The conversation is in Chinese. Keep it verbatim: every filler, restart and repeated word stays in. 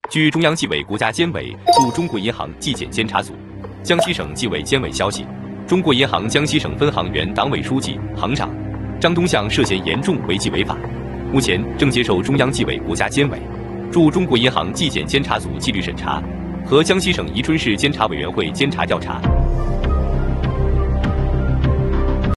据中央纪委国家监委驻中国银行纪检监察组、江西省纪委监委消息，中国银行江西省分行原党委书记、行长张东向涉嫌严重违纪违法，目前正接受中央纪委国家监委驻中国银行纪检监察组纪律审查和江西省宜春市监察委员会监察调查。